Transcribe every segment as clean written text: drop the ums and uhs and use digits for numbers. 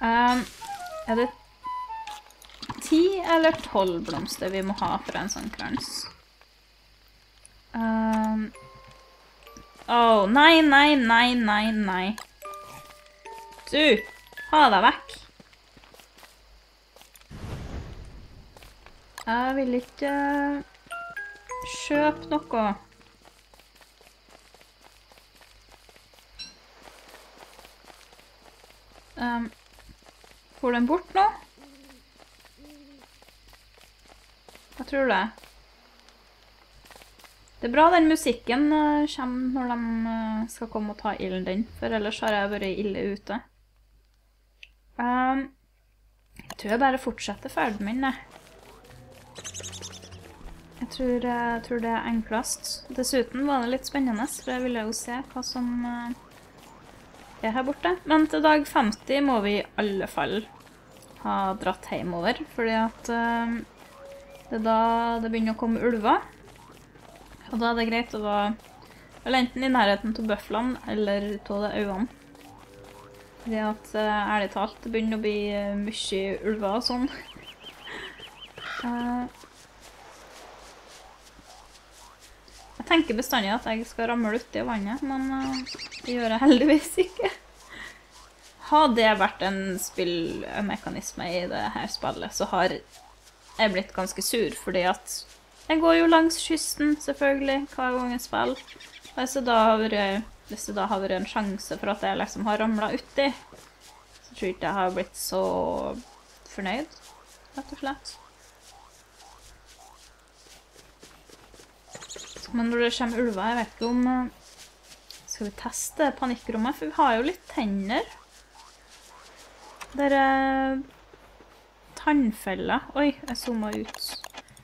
Er det 10 eller 12 blomster vi må ha for en sånn krans? Åh, nei, nei, nei, nei, nei. Du, ha deg vekk. Jeg vil ikke kjøpe noe. Får den bort nå? Jeg tror det. Det er bra den musikken kommer når de skal komme og ta ilden din, for ellers har jeg vært ille ute. Jeg tror jeg bare fortsetter ferden min, jeg. Jeg tror det er enklest. Dessuten var det litt spennende, for jeg ville jo se hva som er her borte. Men til dag 50 må vi i alle fall ha dratt hjemover, fordi at det er da det begynner å komme ulver. Og da er det greit å være enten i nærheten til bøflene eller til det øynene. Fordi at, ærlig talt, det begynner å bli mye ulver og sånn. Jeg tenker bestandig at jeg skal ramle ut i vannet, men det gjør jeg heldigvis ikke. Har det vært en spillmekanisme i det her spillet, så har jeg blitt ganske sur, fordi at jeg går jo langs kysten, selvfølgelig, hver gang jeg spiller. Hvis det da har vært en sjanse for at jeg liksom har ramlet uti, så tror jeg ikke jeg har blitt så fornøyd, rett og slett. Men når det kommer ulver, jeg vet ikke om... Skal vi teste panikkrommet? For vi har jo litt tenner. Der er tannfeller. Oi, jeg zoomet ut.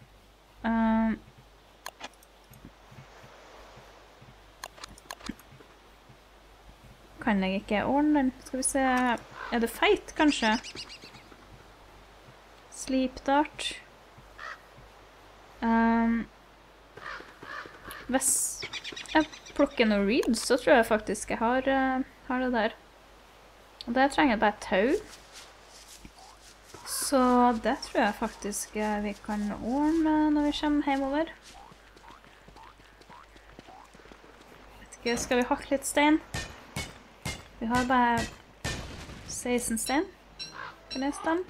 Kan jeg ikke ordne den? Skal vi se... Er det feit, kanskje? Sleep dart. Hvis jeg plukker noen reeds, så tror jeg faktisk jeg har det der. Og der trenger jeg bare tau. Så det tror jeg faktisk vi kan ordne når vi kommer hjemover. Vet ikke, skal vi hakke litt stein? Vi har bare 16 stein. Kan jeg stemme?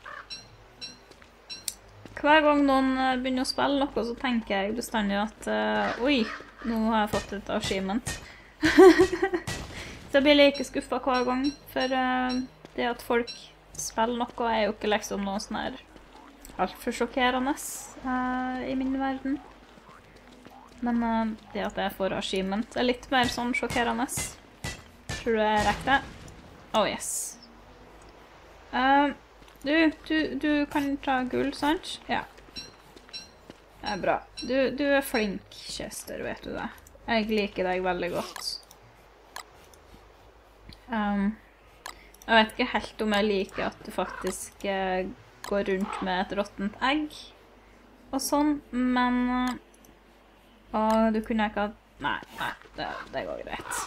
Hver gang noen begynner å spille noe, så tenker jeg bestandig at oi, nå har jeg fått et achievement. Så jeg blir like skuffet hver gang, for det at folk spiller noe er jo ikke liksom noe sånn her alt for sjokkerende i min verden. Men det at jeg får achievement er litt mer sånn sjokkerende. Tror du jeg rekker det? Oh yes. Du kan ta gull, sant? Ja. Det er bra. Du er flink, Chester, vet du det. Jeg liker deg veldig godt. Jeg vet ikke helt om jeg liker at du faktisk går rundt med et råttent egg og sånn, men du kunne ikke ha... Nei, det går greit.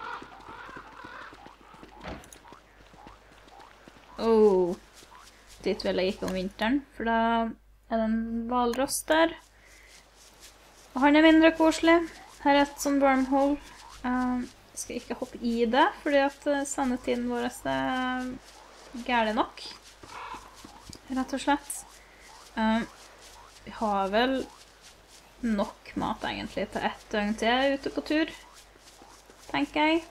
Dit vil jeg ikke om vinteren, for da er det en hvalross der. Og han er mindre koselig. Her er et sånn wormhole. Jeg skal ikke hoppe i det, fordi at sendetiden vår er gærlig nok. Rett og slett. Vi har vel nok mat egentlig til 1 døgn til ute på tur, tenker jeg.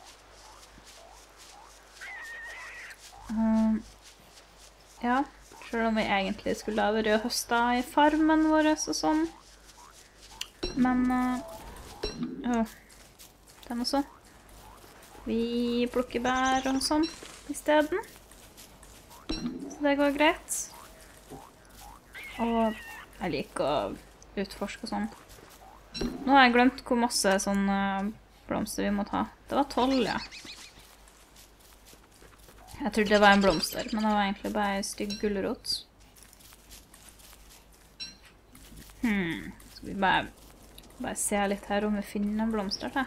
Ja, selv om vi egentlig skulle ha vært og høstet i farmen vår og sånn. Men, det er noe sånn. Vi plukker bær og sånn i stedet. Så det går greit. Og jeg liker å utforske og sånn. Nå har jeg glemt hvor masse sånne blomster vi må ta. Det var 12, ja. Jeg trodde det var en blomster, men det var egentlig bare en stygg gulrot. Skal vi bare se litt her om vi finner en blomster til.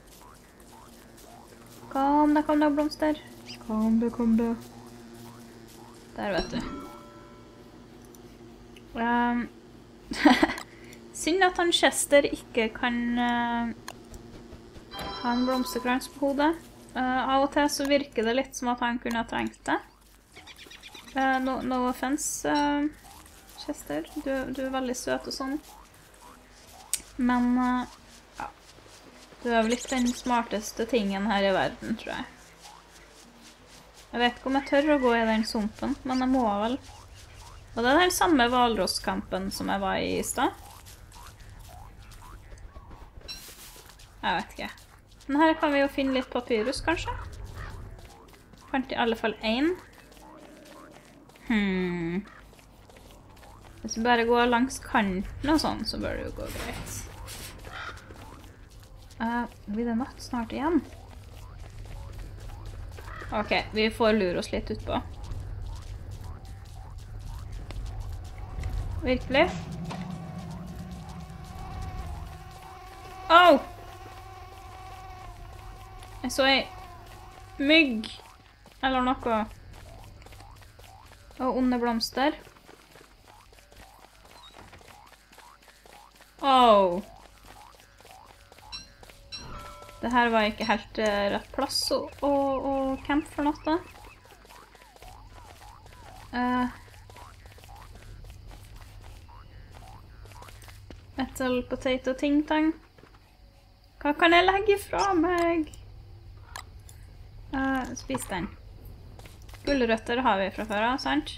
Kom det blomster. Kom det. Der vet du. Synd at han Chester ikke kan ha en blomsterkrans på hodet. Av og til så virker det litt som at han kunne ha trengt det. No offense, Chester. Du er veldig søt og sånn. Men ja. Du er vel ikke den smarteste tingen her i verden, tror jeg. Jeg vet ikke om jeg tør å gå i den sumpen, men jeg må vel. Og det er den samme hvalrosskampen som jeg var i sted. Jeg vet ikke. Men her kan vi jo finne litt papyrus, kanskje? Fant i alle fall en. Hvis vi bare går langs kanten og sånn, så bør det jo gå greit. Blir det natt snart igjen? Ok, vi får lure oss litt utpå. Virkelig? Au! Jeg så en mygg, eller noe. Og onde blomster. Au! Det her var ikke helt rett plass å campe for natta. Metal potato ting-tang. Hva kan jeg legge fra meg? Spis den. Gulrøtter har vi fra før av, sant?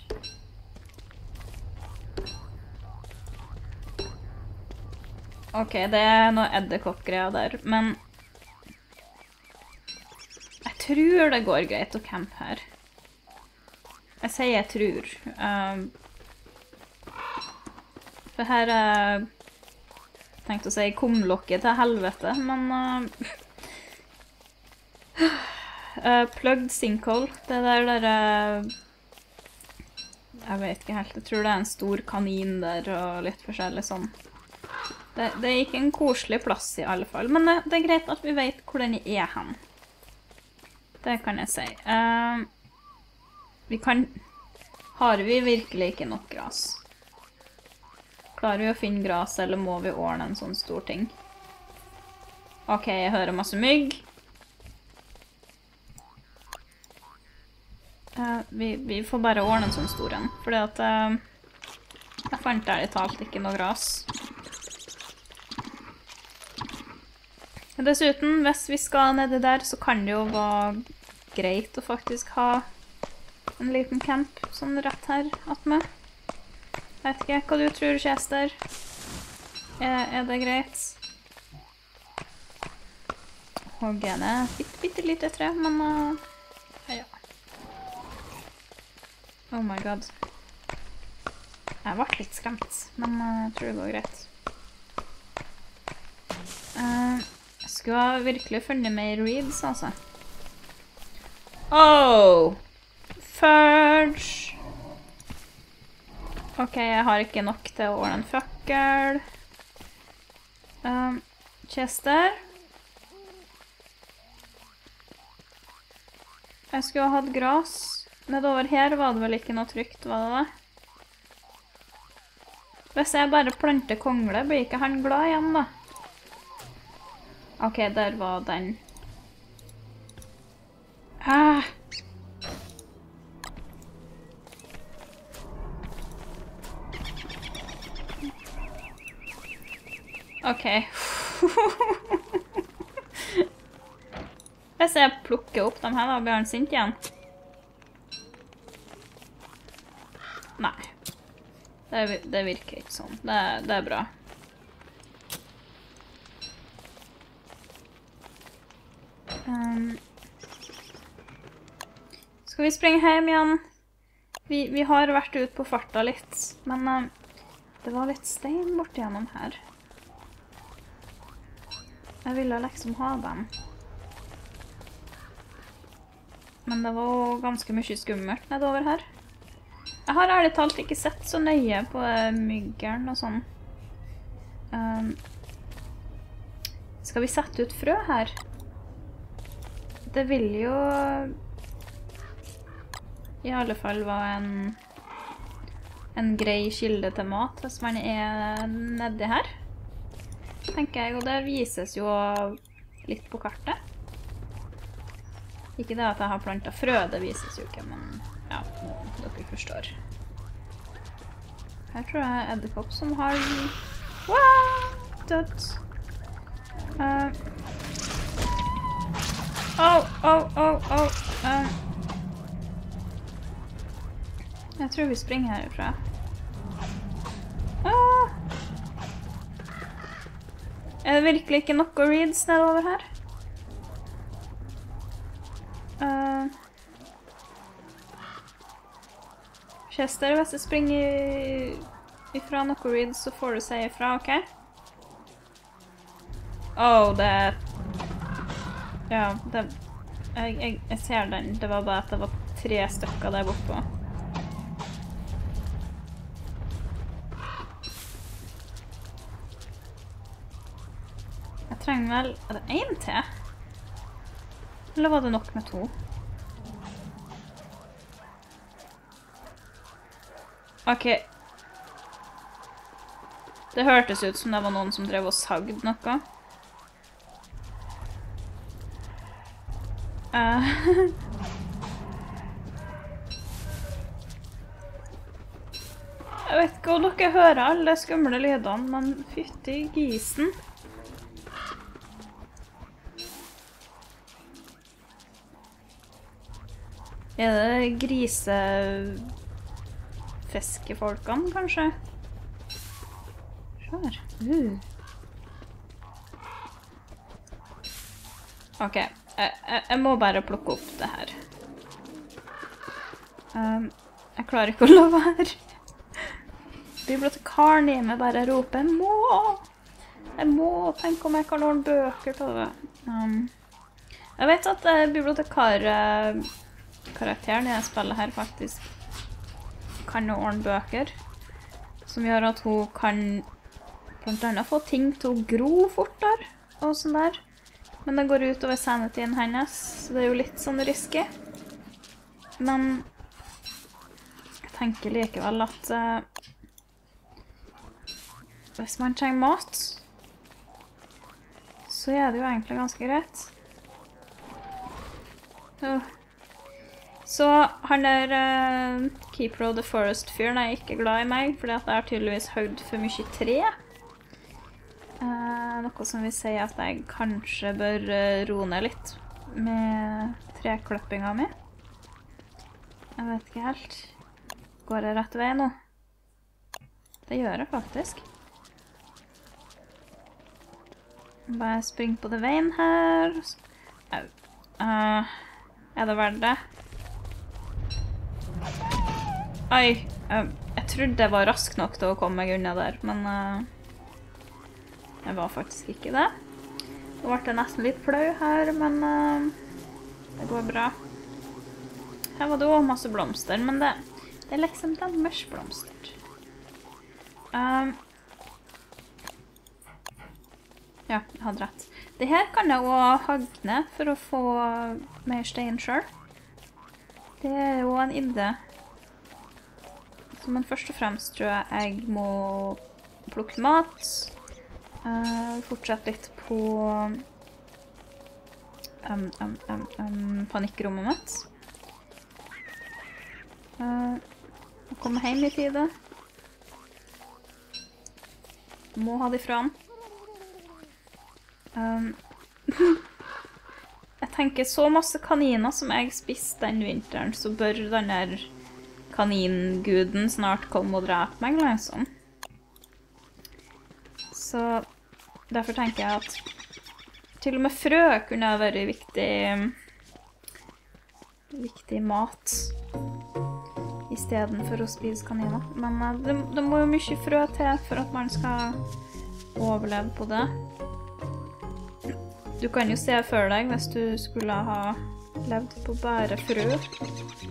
Ok, det er noe edderkoppgreier der, men jeg tror det går greit å campe her. Jeg sier jeg tror. For her er tenkt å si kumlokket til helvete, men plugged sinkhole, det der jeg vet ikke helt, jeg tror det er en stor kanin der og litt forskjellig sånn. Det er ikke en koselig plass i alle fall, men det er greit at vi vet hvor den er hen. Det kan jeg si. Har vi virkelig ikke nok gras? Klarer vi å finne gras, eller må vi ordne en sånn stor ting? Ok, jeg hører masse mygg. Vi får bare ordne en sånn stor en, fordi at jeg fant ærlig talt ikke noe gras. Dessuten, hvis vi skal nedi der, så kan det jo være greit å faktisk ha en liten camp sånn rett her attmed. Vet ikke hva du tror, Chester. Er det greit? Hogge ned bitte lite tre, men ja. Oh my god. Jeg ble litt skremt, men jeg tror det går greit. Jeg skulle ha virkelig funnet mer reeds, altså. Oh! Fudge! Ok, jeg har ikke nok til å ordne en fakkel. Chester? Jeg skulle ha hatt gras. Nedover her var det vel ikke noe trygt, var det det? Hvis jeg bare planter kongle, blir ikke han glad igjen da? Ok, der var den. Ok. Hvis jeg plukker opp dem her da, blir han sint igjen? Nei. Det virker ikke sånn. Det er bra. Skal vi springe hjem igjen? Vi har vært ute på farta litt, men det var litt stein borti gjennom her. Jeg ville liksom ha dem. Men det var ganske mye skummelt nedover her. Jeg har ærlig talt ikke sett så nøye på myggeren og sånn. Skal vi sette ut frø her? Det vil jo i alle fall var en grei kilde til mat hvis man nedi her, tenker jeg, og det vises jo litt på kartet. Ikke det at jeg har plantet frø, det vises jo ikke, men ja, dere forstår. Her tror jeg edderkopp som har... Wow! Dødt. Jeg tror vi springer herifra. Er det virkelig ikke noe reeds nedover her? Chester, hvis jeg springer ifra noe reeds, så får du si ifra, ok? Det... Ja, det... Jeg ser den. Det var bare at det var 3 stykker der borte. Jeg trenger vel... Er det 1 til? Eller var det nok med 2? Ok. Det hørtes ut som det var noen som drev og sagde noe. Jeg vet ikke om dere hører alle skumle lydene, men fytti gisen. Er det grisefiskefolkene, kanskje? Skjør. Ok, jeg må bare plukke opp det her. Jeg klarer ikke å la være. Bibliotekaren i meg bare roper, jeg må tenke om jeg kan ordne bøker til det. Jeg vet at bibliotekar-karakteren i det spillet her faktisk kan ordne bøker, som gjør at hun kan blant annet få ting til å gro fortere og sånn der. Men det går ut over sanityen hennes, så det er jo litt sånn risky. Men jeg tenker likevel at hvis man trenger mat, så er det jo egentlig ganske greit. Så han der Keeper of the Forest-fyren er ikke glad i meg, fordi at jeg har tydeligvis høgd for mye tre. Noe som vil si at jeg kanskje bør roe ned litt med trekløppinga mi. Jeg vet ikke helt. Går jeg rett vei nå? Det gjør jeg faktisk. Bare spring på det veien her. Er det verdt det? Oi, jeg trodde jeg var rask nok til å komme meg unna der, men jeg var faktisk ikke det. Nå ble jeg nesten litt flau her, men det går bra. Her var det også masse blomster, men det er liksom deres blomster. Ja, jeg hadde rett. Det her kan jeg også hagne for å få mer stein selv. Det er jo en idé. Men først og fremst tror jeg må plukke mat. Fortsette litt på panikkrommet mitt. Komme hjem i tide. Må ha det fram. Jeg tenker så masse kaniner som jeg spiste den vinteren, så bør den der kaninguden snart komme og drepe meg, liksom. Så derfor tenker jeg at til og med frø kunne ha vært viktig mat i stedet for å spise kaniner. Men det må jo mye frø til for at man skal overleve på det. Du kan jo se for deg hvis du skulle ha levd på bare frø.